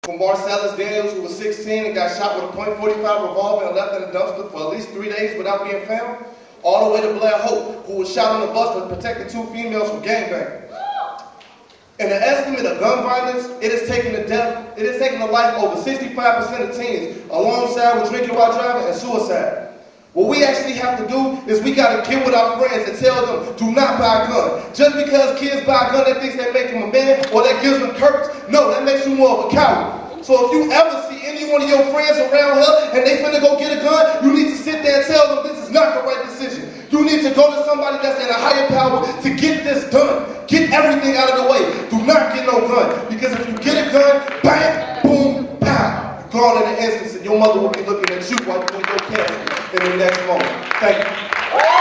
from Marcellus Daniels, who was 16 and got shot with a .45 revolver and left in a dumpster for at least 3 days without being found, all the way to Blair Hope, who was shot on the bus for protecting 2 females from gangbanging. In the estimate of gun violence, it is taking the life of over 65% of teens, alongside with drinking while driving and suicide. What we actually have to do is we got to get with our friends and tell them, do not buy a gun. Just because kids buy a gun, that thinks that makes them a man or that gives them courage. No, that makes you more of a coward. So if you ever see any one of your friends around here and they finna go get a gun, you need to sit there and tell them this is not the right decision. You need to go to somebody that's in a higher power to get this done. Get everything out of the way. Do not get no gun. Because if you get a gun, bang, boom, pow. Gone in an instant, and your mother will be looking at you while you do your cancer in the next moment. Thank you.